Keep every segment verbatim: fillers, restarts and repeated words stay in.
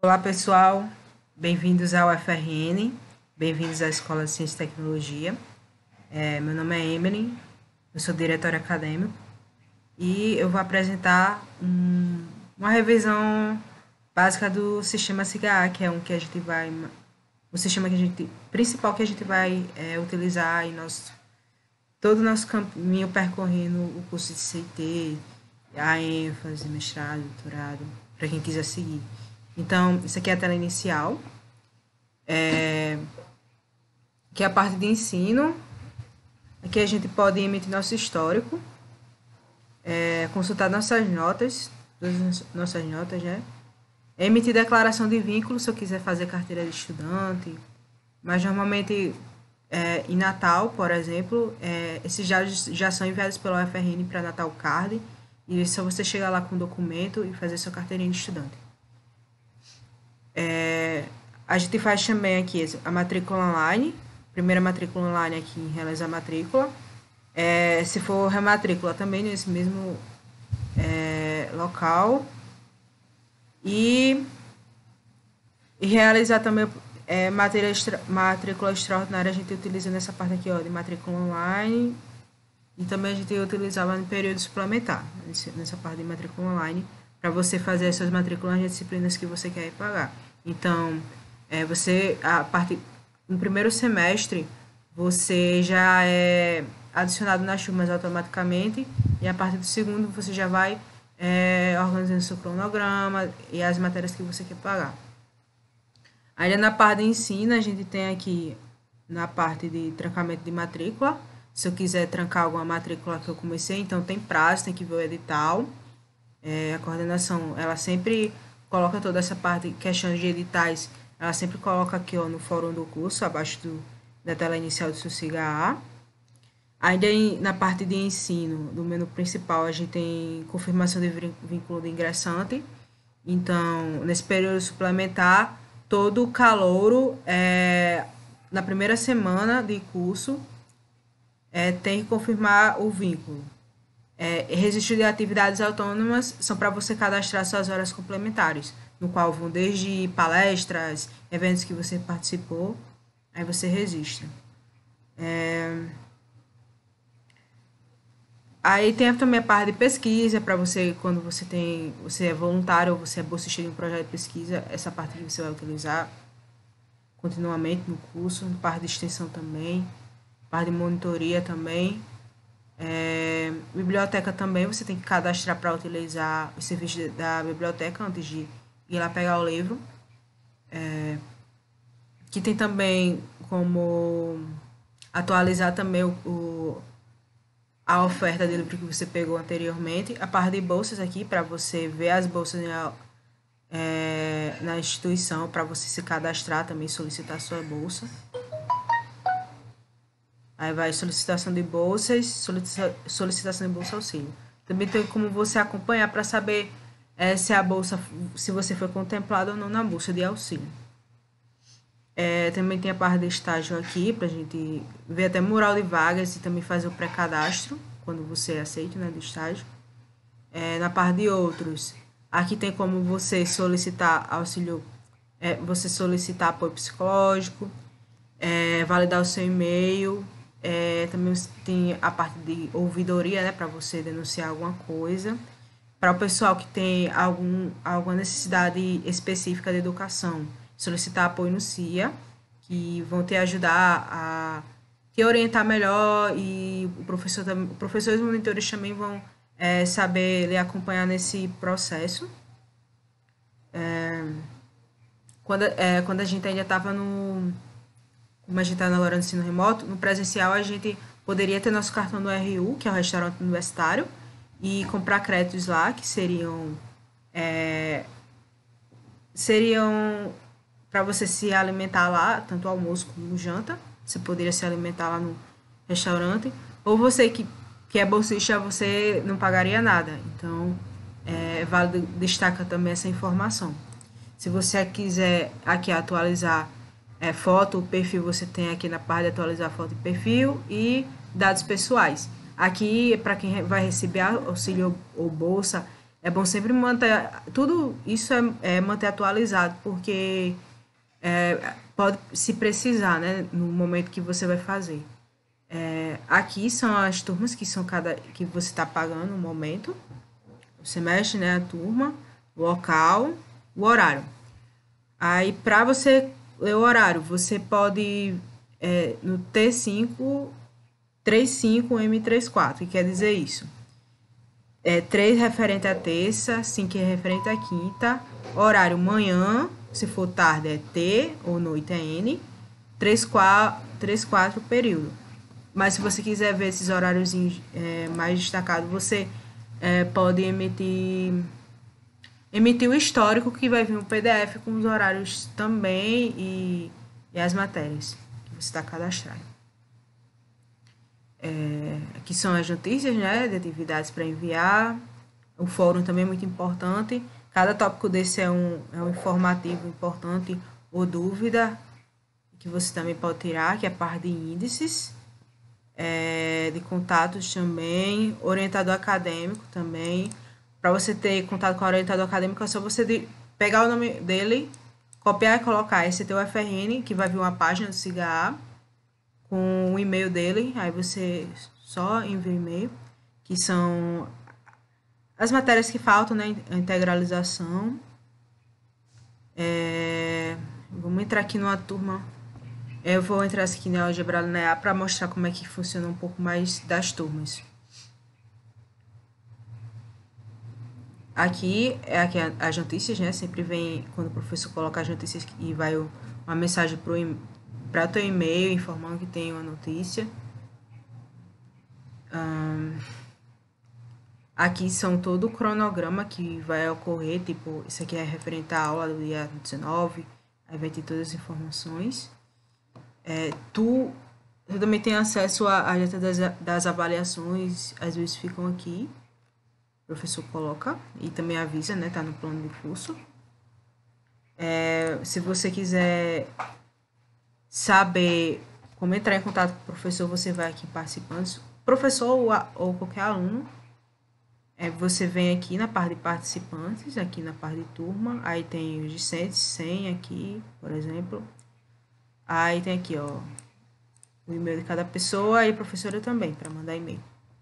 Olá, pessoal. Bem-vindos ao F R N, bem-vindos à Escola de Ciência e Tecnologia. É, meu nome é Emily, eu sou diretor acadêmico e eu vou apresentar um, uma revisão básica do sistema SIGA, que é um que a gente vai, o sistema que a gente, principal que a gente vai é, utilizar em nosso, todo o nosso caminho percorrendo o curso de C T, a ênfase, mestrado, doutorado, para quem quiser seguir. Então, isso aqui é a tela inicial, é, que é a parte de ensino. Aqui a gente pode emitir nosso histórico, é, consultar nossas notas, todas as nossas notas, né? Emitir declaração de vínculo, se eu quiser fazer carteira de estudante, mas normalmente é, em Natal, por exemplo, é, esses dados já são enviados pelo F R N para Natal Card, e é só você chegar lá com o documento e fazer sua carteirinha de estudante. É, a gente faz também aqui a matrícula online, primeira matrícula online aqui em realizar a matrícula. É, se for rematrícula também nesse mesmo é, local. E, e realizar também é, matéria extra, matrícula extraordinária, a gente utiliza nessa parte aqui ó, de matrícula online. E também a gente utilizava no período suplementar, nessa parte de matrícula online, para você fazer as suas matrículas nas disciplinas que você quer pagar. Então, é, você, a parte, no primeiro semestre, você já é adicionado nas turmas automaticamente, e a partir do segundo você já vai é, organizando seu cronograma e as matérias que você quer pagar. Ainda na parte de ensino, a gente tem aqui, na parte de trancamento de matrícula, se eu quiser trancar alguma matrícula que eu comecei, então tem prazo, tem que ver o edital. É, a coordenação, ela sempre coloca toda essa parte, questões de editais, ela sempre coloca aqui ó, no fórum do curso, abaixo do, da tela inicial do seu SIGA. Ainda em, na parte de ensino, do menu principal, a gente tem confirmação de vínculo de ingressante. Então, nesse período suplementar, todo o calouro, é, na primeira semana de curso, é, tem que confirmar o vínculo. É, registro de atividades autônomas são para você cadastrar suas horas complementares, no qual vão desde palestras, eventos que você participou, aí você registra. É... Aí tem também a parte de pesquisa, para você, quando você tem, você é voluntário ou você é bolsista de um projeto de pesquisa, essa parte que você vai utilizar continuamente no curso, parte de extensão também, parte de monitoria também. É, biblioteca também, você tem que cadastrar para utilizar os serviços da biblioteca antes de ir lá pegar o livro. É, que tem também como atualizar também o, o, a oferta de livro que você pegou anteriormente. A parte de bolsas aqui, para você ver as bolsas na, é, na instituição, para você se cadastrar também, solicitar sua bolsa. Aí vai solicitação de bolsas, solicitação de bolsa auxílio. Também tem como você acompanhar para saber é, se a bolsa, se você foi contemplado ou não na bolsa de auxílio. É, também tem a parte de estágio aqui, para a gente ver até mural de vagas e também fazer o pré-cadastro, quando você aceita, né, do estágio. É, na parte de outros, aqui tem como você solicitar auxílio, é, você solicitar apoio psicológico, é, validar o seu e-mail. É, também tem a parte de ouvidoria, né, para você denunciar alguma coisa. Para o pessoal que tem algum, alguma necessidade específica de educação, solicitar apoio no C I A, que vão te ajudar a te orientar melhor, e o professor, professores e monitores também vão é, saber lhe acompanhar nesse processo. É, quando, é, quando a gente ainda estava no... Como a gente está agora no ensino remoto, no presencial a gente poderia ter nosso cartão do R U, que é o restaurante universitário, e comprar créditos lá, que seriam é, seriam para você se alimentar lá, tanto almoço como janta. Você poderia se alimentar lá no restaurante. Ou você que, que é bolsista, você não pagaria nada. Então, é válido destacar também essa informação. Se você quiser aqui atualizar É, foto, perfil, você tem aqui na parte de atualizar foto e perfil, e dados pessoais. Aqui, para quem vai receber auxílio ou bolsa, É bom sempre manter, tudo isso é, é manter atualizado, porque é, pode se precisar, né, no momento que você vai fazer. É, aqui são as turmas que são cada que você está pagando no momento, o semestre, né, a turma, o local, o horário. Aí, para você ler o horário, você pode é, no T cinco trinta e cinco M trinta e quatro, que quer dizer isso. É três referente à terça, cinco é referente à quinta, horário manhã, se for tarde é T ou noite é N, três, quatro período. Mas se você quiser ver esses horários é, mais destacados, você é, pode emitir emitir o histórico, que vai vir um P D F com os horários também e, e as matérias que você está cadastrado. É, aqui são as notícias, né, de atividades para enviar. O fórum também é muito importante. Cada tópico desse é um, é um informativo importante ou dúvida que você também pode tirar, que é a parte de índices, é, de contatos também, orientador acadêmico também. Para você ter contato com o orientador acadêmico, é só você de, pegar o nome dele, copiar e colocar esse teu F R N, que vai vir uma página do SIGA A, com o e-mail dele, aí você só envia o e-mail, que são as matérias que faltam, né, a integralização. É, vamos entrar aqui numa turma, eu vou entrar aqui na álgebra linear para mostrar como é que funciona um pouco mais das turmas. Aqui é aqui as notícias, né? Sempre vem, quando o professor coloca as notícias e vai uma mensagem para o teu e-mail informando que tem uma notícia. Hum, aqui são todo o cronograma que vai ocorrer, tipo, isso aqui é referente à aula do dia dezenove, aí vai ter todas as informações. É, tu, tu também tem acesso à lista das, das avaliações, às vezes ficam aqui. O professor coloca e também avisa, né? Tá no plano de curso. É, se você quiser saber como entrar em contato com o professor, você vai aqui em participantes. Professor ou, ou qualquer aluno, é, você vem aqui na parte de participantes, aqui na parte de turma. Aí tem os discentes, cem aqui, por exemplo. Aí tem aqui, ó, o e-mail de cada pessoa e a professora também, para mandar e-mail.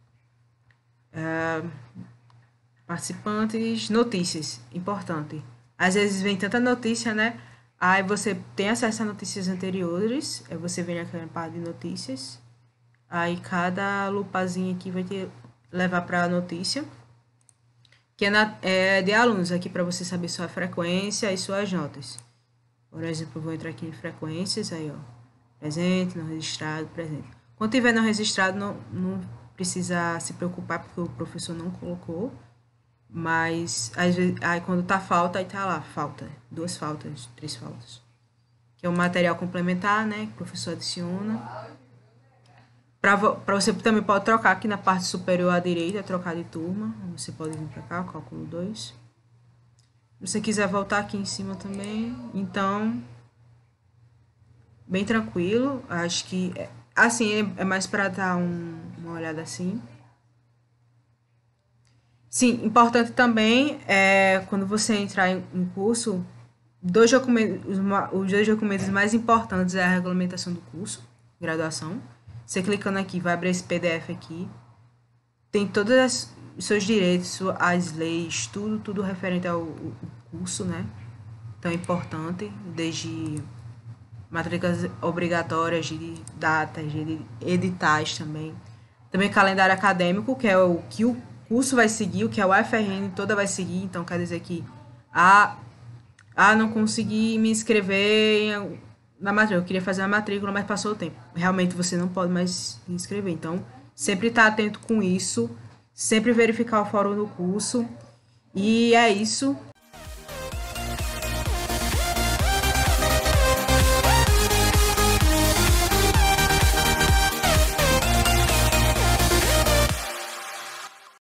É, participantes, notícias, importante. Às vezes vem tanta notícia, né? Aí você tem acesso a notícias anteriores, aí você vem naquela parte de notícias, aí cada lupazinha aqui vai te levar para a notícia, que é, na, é de alunos, aqui para você saber sua frequência e suas notas. Por exemplo, eu vou entrar aqui em frequências, aí ó, presente, não registrado, presente. Quando tiver não registrado, não, não precisa se preocupar, porque o professor não colocou. Mas, às vezes, aí quando tá falta, aí tá lá, falta. Duas faltas, três faltas. Que é um material complementar, né? Que o professor adiciona. Para você também pode trocar aqui na parte superior à direita, trocar de turma. Você pode vir para cá, cálculo dois. Se você quiser voltar aqui em cima também. Então, bem tranquilo. Acho que, assim, é mais para dar um, uma olhada assim. Sim, importante também é quando você entrar em um curso, dois documentos, os dois documentos mais importantes é a regulamentação do curso, graduação. Você clicando aqui, vai abrir esse P D F aqui. Tem todos os seus direitos, as leis, tudo, tudo referente ao, ao curso, né? Então é importante, desde matrículas obrigatórias, de datas, de editais também. Também calendário acadêmico, que é o que o curso vai seguir, o que a U F R N toda vai seguir. Então quer dizer que ah, ah não consegui me inscrever em, na matrícula, eu queria fazer a matrícula, mas passou o tempo. Realmente você não pode mais se inscrever. Então sempre estar atento com isso, sempre verificar o fórum do curso. E é isso.